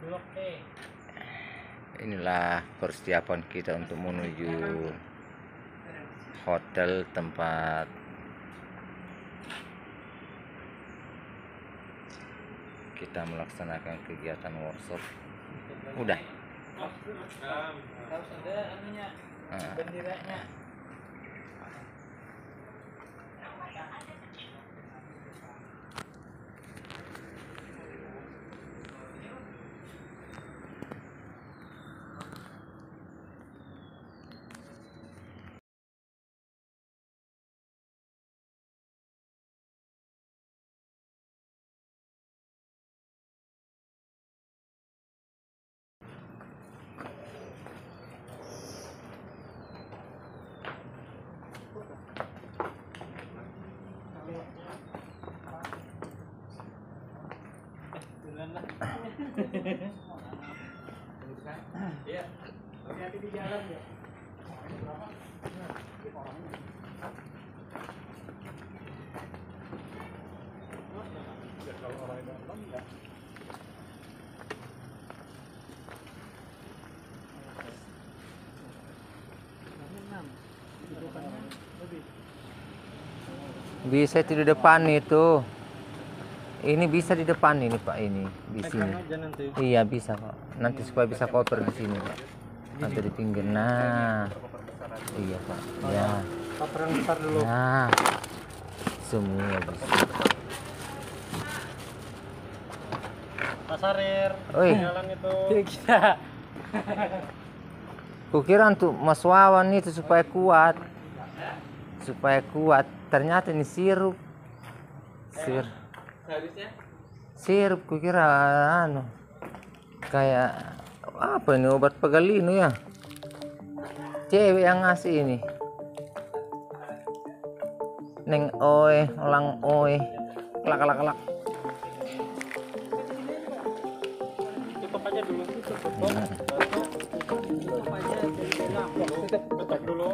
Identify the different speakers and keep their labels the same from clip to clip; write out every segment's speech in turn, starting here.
Speaker 1: Inilah persiapan kita untuk menuju hotel tempat kita melaksanakan kegiatan workshop. Udah.
Speaker 2: Harus ada anunya, benderanya. Iya, hati-hati di jalan ya. Kalau orang dalam enggak.
Speaker 1: Bisa itu di depan itu. Ini bisa di depan ini Pak, ini di sini. Iya bisa Pak. Nanti supaya bisa koper di sini Pak. Nanti di pinggir. Nah, iya Pak. Ya.
Speaker 2: Koper yang besar dulu.
Speaker 1: Nah, semua bisa.
Speaker 2: Pasarir.
Speaker 1: Oi.
Speaker 2: Jalan itu. Kita.
Speaker 1: Kukira untuk Mas Wawan itu supaya kuat. Supaya kuat. Ternyata ini sirup.
Speaker 2: Harusnya
Speaker 1: Sirup kukira anu kayak apa ini, obat pegalinu ya, cewek yang ngasih ini, neng oe lang oe kelak.
Speaker 2: tutup aja dulu, tutup aja, tutup dulu.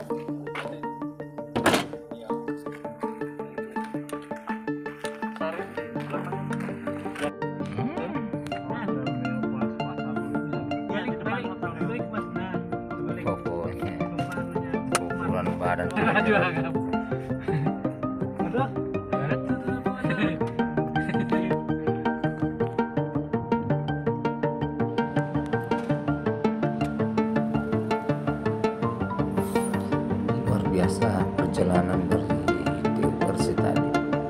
Speaker 1: Pokoknya ukuran badan luar biasa perjalanan dari Persi tadi.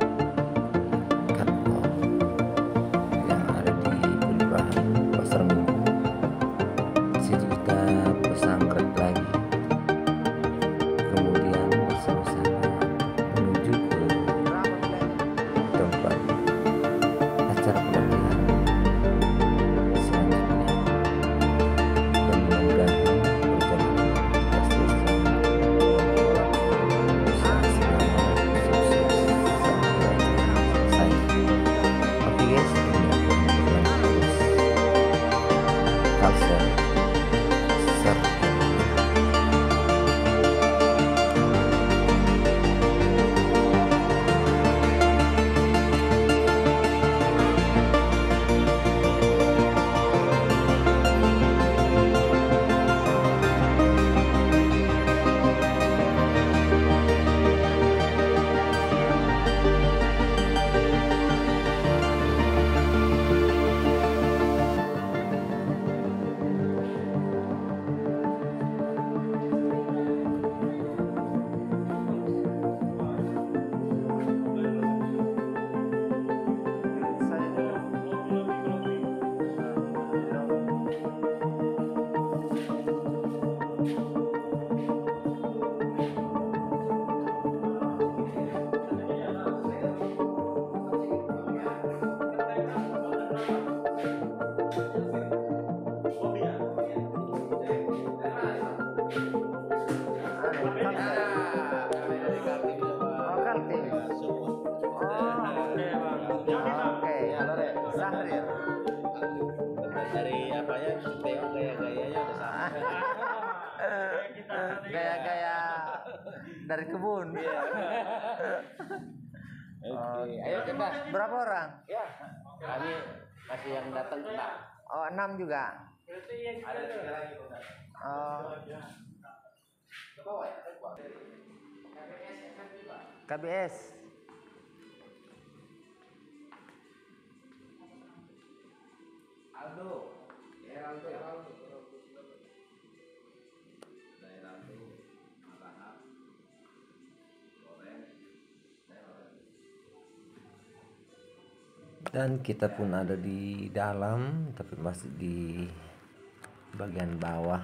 Speaker 1: Kantor yang ada di Kelurahan Pasar Minggu. Di situ kita pesangkret lagi. Kemudian bersama-sama menuju ke tempat acara pelatihan selanjutnya. Dan mudah-mudahan perjalanan kita selesai. Usaha selamat, sukses, sampai selesai. Oke guys, ini aku berlanjut terus. Kalsel, ser.
Speaker 3: Dari apa ya, gaya-gayanya udah sama.
Speaker 1: Gaya-gaya dari kebun.
Speaker 3: Oke, ayo kita.
Speaker 1: Berapa orang?
Speaker 3: Ya, kami masih yang datang kita.
Speaker 1: Oh, 6 juga.
Speaker 2: Berarti yang
Speaker 3: Ada 3 lagi Bunda.
Speaker 1: Oh,
Speaker 3: Ke bawah ya, ke bawah.
Speaker 1: KBS.
Speaker 3: Aldo. Heraldo. Heraldo. Malahap. Loren.
Speaker 1: Dan kita pun ada di dalam, tapi masih di bagian bawah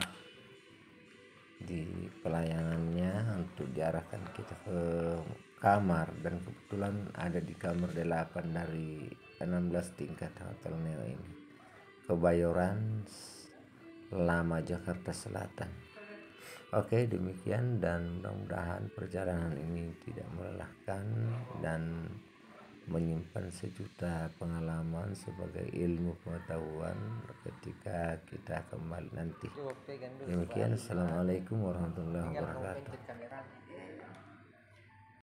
Speaker 1: di pelayanannya untuk diarahkan kita ke kamar, dan kebetulan ada di kamar 8 dari 16 tingkat Hotel Neo ini, Kebayoran Lama, Jakarta Selatan. Oke, demikian, dan mudah-mudahan perjalanan ini tidak melelahkan dan menyimpan sejuta pengalaman sebagai ilmu pengetahuan ketika kita kembali nanti. Demikian, assalamualaikum warahmatullahi wabarakatuh.